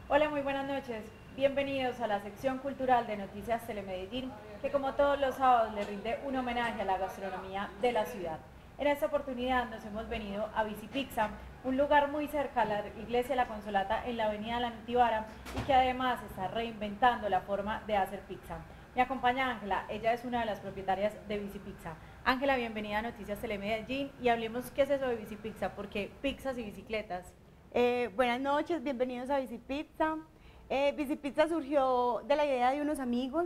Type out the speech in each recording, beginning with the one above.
Hola, muy buenas noches. Bienvenidos a la sección cultural de Noticias Telemedellín, que como todos los sábados le rinde un homenaje a la gastronomía de la ciudad. En esta oportunidad nos hemos venido a Visipizza, un lugar muy cerca a la iglesia La Consolata en la avenida La Nutibara y que además está reinventando la forma de hacer pizza. Me acompaña Ángela, ella es una de las propietarias de Visipizza. Ángela, bienvenida a Noticias Telemedellín y hablemos qué es eso de Visipizza, porque pizzas y bicicletas. Buenas noches, bienvenidos a Visipizza. Visipizza surgió de la idea de unos amigos,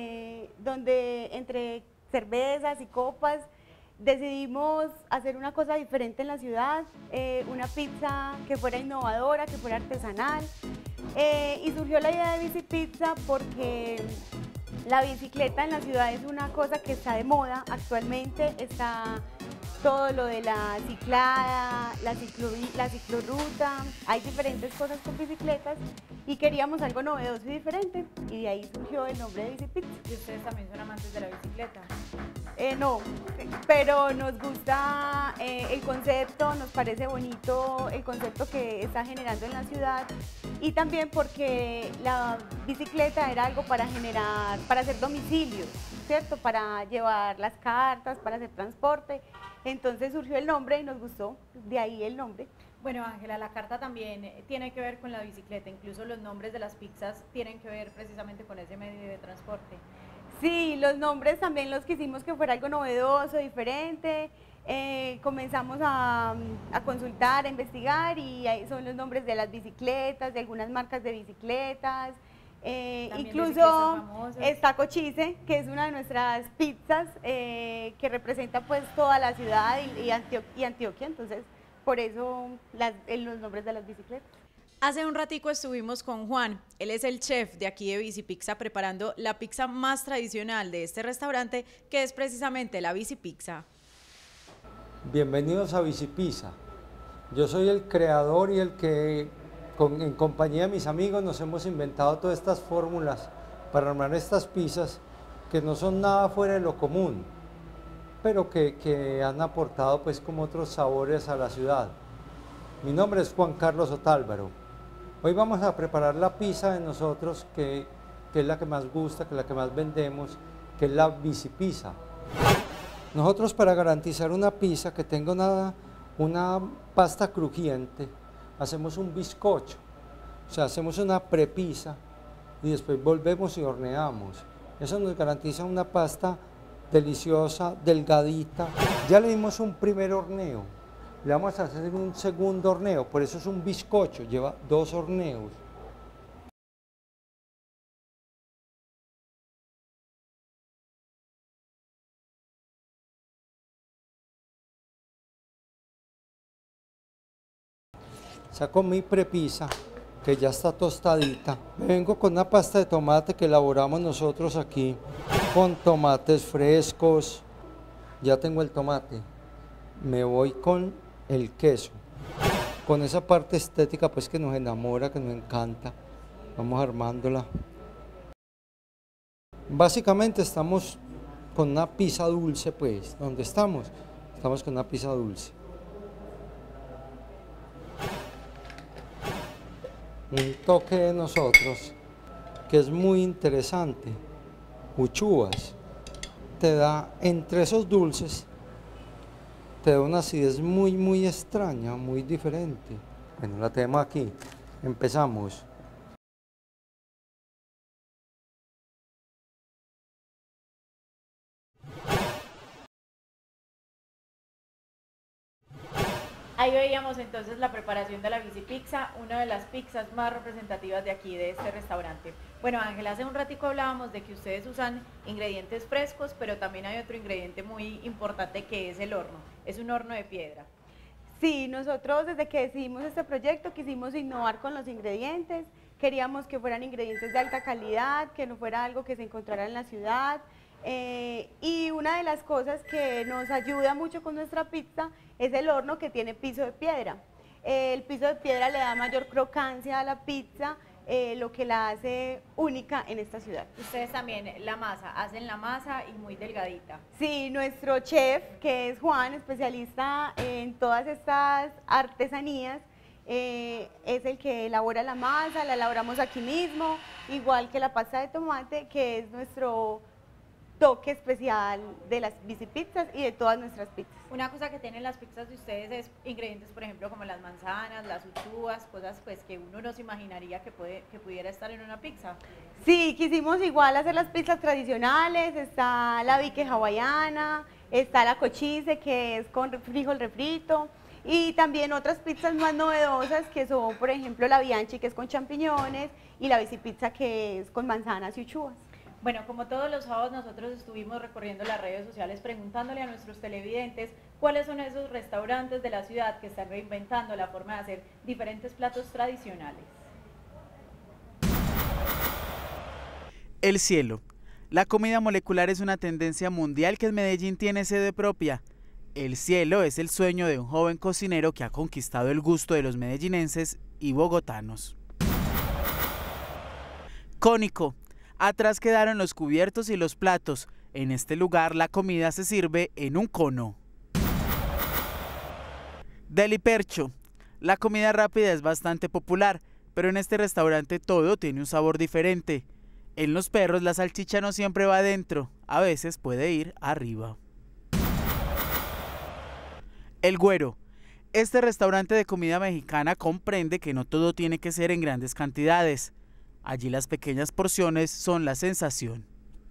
donde entre cervezas y copas decidimos hacer una cosa diferente en la ciudad, una pizza que fuera innovadora, que fuera artesanal. Y surgió la idea de Visipizza porque la bicicleta en la ciudad es una cosa que está de moda actualmente, está todo lo de la ciclada, la ciclorruta, hay diferentes cosas con bicicletas y queríamos algo novedoso y diferente y de ahí surgió el nombre de Visipizza. ¿Y ustedes también son amantes de la bicicleta? No, pero nos gusta el concepto, nos parece bonito el concepto que está generando en la ciudad y también porque la bicicleta era algo para generar, para hacer domicilios, ¿cierto? Para llevar las cartas, para hacer transporte. Entonces surgió el nombre y nos gustó, de ahí el nombre. Bueno, Ángela, la carta también tiene que ver con la bicicleta, incluso los nombres de las pizzas tienen que ver precisamente con ese medio de transporte. Sí, los nombres también los quisimos que fuera algo novedoso, diferente. Comenzamos a consultar, a investigar y ahí son los nombres de las bicicletas, de algunas marcas de bicicletas. Incluso está Cochise, que es una de nuestras pizzas que representa pues toda la ciudad y Antioquia, entonces por eso los nombres de las bicicletas. Hace un ratico estuvimos con Juan, él es el chef de aquí de Visipizza preparando la pizza más tradicional de este restaurante, que es precisamente la Visipizza. Bienvenidos a Visipizza. Yo soy el creador y el que en compañía de mis amigos nos hemos inventado todas estas fórmulas para armar estas pizzas que no son nada fuera de lo común, pero que han aportado pues como otros sabores a la ciudad. Mi nombre es Juan Carlos Otálvaro. Hoy vamos a preparar la pizza de nosotros que es la que más gusta, que es la que más vendemos, que es la Visipizza. Nosotros para garantizar una pizza que tenga una pasta crujiente, hacemos un bizcocho, o sea, hacemos una prepizza y después volvemos y horneamos. Eso nos garantiza una pasta deliciosa, delgadita. Ya le dimos un primer horneo, le vamos a hacer un segundo horneo, por eso es un bizcocho, lleva 2 horneos. Saco mi prepisa, que ya está tostadita. Vengo con una pasta de tomate que elaboramos nosotros aquí, con tomates frescos. Ya tengo el tomate. Me voy con el queso, con esa parte estética pues que nos enamora, que nos encanta. Vamos armándola. Básicamente estamos con una pizza dulce pues, ¿dónde estamos? Estamos con una pizza dulce. Un toque de nosotros que es muy interesante, uchuvas, te da entre esos dulces, te da una acidez muy extraña, muy diferente. Bueno, la tenemos aquí, empezamos. Ahí veíamos entonces la preparación de la Visipizza, una de las pizzas más representativas de aquí, de este restaurante. Bueno, Ángela, hace un ratico hablábamos de que ustedes usan ingredientes frescos, pero también hay otro ingrediente muy importante que es el horno. Es un horno de piedra. Sí, nosotros desde que decidimos este proyecto quisimos innovar con los ingredientes, queríamos que fueran ingredientes de alta calidad, que no fuera algo que se encontrara en la ciudad. Y una de las cosas que nos ayuda mucho con nuestra pizza es el horno que tiene piso de piedra. El piso de piedra le da mayor crocancia a la pizza, lo que la hace única en esta ciudad. Ustedes también la masa, hacen la masa y muy delgadita. Sí, nuestro chef, que es Juan, especialista en todas estas artesanías, es el que elabora la masa, la elaboramos aquí mismo, igual que la pasta de tomate, que es nuestro toque especial de las bicipizzas y de todas nuestras pizzas. Una cosa que tienen las pizzas de ustedes es ingredientes, por ejemplo, como las manzanas, las uchuvas, cosas pues que uno no se imaginaría que pudiera estar en una pizza. Sí, quisimos igual hacer las pizzas tradicionales, está la bique hawaiana, está la cochise, que es con frijol refrito, y también otras pizzas más novedosas que son, por ejemplo, la bianchi, que es con champiñones, y la bicipizza, que es con manzanas y uchuvas. Bueno, como todos los sábados nosotros estuvimos recorriendo las redes sociales preguntándole a nuestros televidentes cuáles son esos restaurantes de la ciudad que están reinventando la forma de hacer diferentes platos tradicionales. El cielo. La comida molecular es una tendencia mundial que en Medellín tiene sede propia. El cielo es el sueño de un joven cocinero que ha conquistado el gusto de los medellinenses y bogotanos. Cónico. Atrás quedaron los cubiertos y los platos. En este lugar la comida se sirve en un cono. Delipercho. La comida rápida es bastante popular, pero en este restaurante todo tiene un sabor diferente. En los perros la salchicha no siempre va adentro, a veces puede ir arriba. El Güero. Este restaurante de comida mexicana comprende que no todo tiene que ser en grandes cantidades. Allí las pequeñas porciones son la sensación.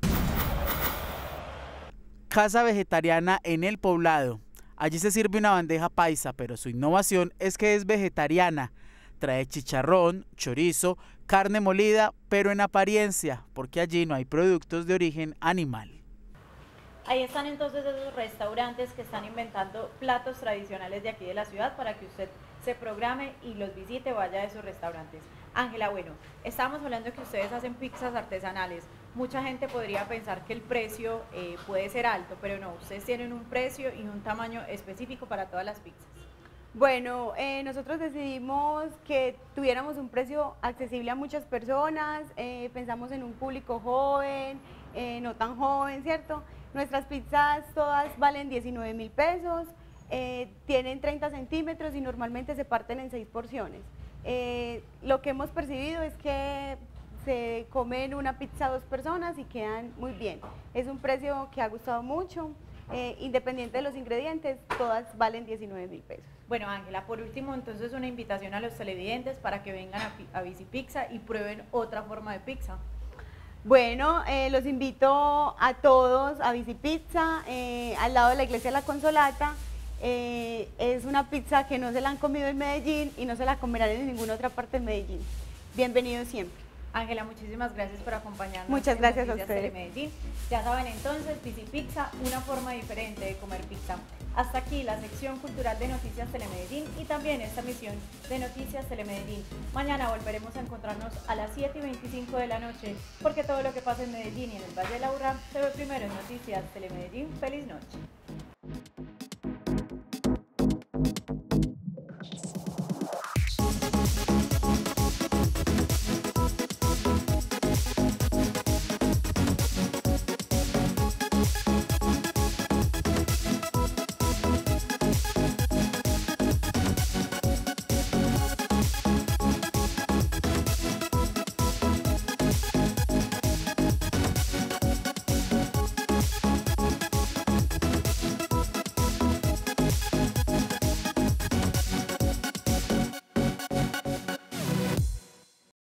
Casa vegetariana en El Poblado. Allí se sirve una bandeja paisa, pero su innovación es que es vegetariana. Trae chicharrón, chorizo, carne molida, pero en apariencia, porque allí no hay productos de origen animal. Ahí están entonces esos restaurantes que están inventando platos tradicionales de aquí de la ciudad para que usted se programe y los visite, vaya a esos restaurantes. Ángela, bueno, estábamos hablando de que ustedes hacen pizzas artesanales. Mucha gente podría pensar que el precio puede ser alto, pero no, ustedes tienen un precio y un tamaño específico para todas las pizzas. Bueno, nosotros decidimos que tuviéramos un precio accesible a muchas personas, pensamos en un público joven, no tan joven, ¿cierto? Nuestras pizzas todas valen 19.000 pesos, tienen 30 centímetros y normalmente se parten en 6 porciones. Lo que hemos percibido es que se comen una pizza 2 personas y quedan muy bien. Es un precio que ha gustado mucho, independiente de los ingredientes, todas valen 19.000 pesos. Bueno, Ángela, por último, entonces una invitación a los televidentes para que vengan a Bicipizza y prueben otra forma de pizza. Bueno, los invito a todos a Bicipizza, al lado de la iglesia de la Consolata. Es una pizza que no se la han comido en Medellín y no se la comerán en ninguna otra parte de Medellín. Bienvenidos siempre. Ángela, muchísimas gracias por acompañarnos. Muchas gracias a ustedes. Telemedellín. Ya saben entonces, Bicipizza, una forma diferente de comer pizza. Hasta aquí la sección cultural de Noticias Telemedellín y también esta emisión de Noticias Telemedellín. Mañana volveremos a encontrarnos a las 7:25 de la noche, porque todo lo que pasa en Medellín y en el Valle de la Urrá se ve primero en Noticias Telemedellín. ¡Feliz noche!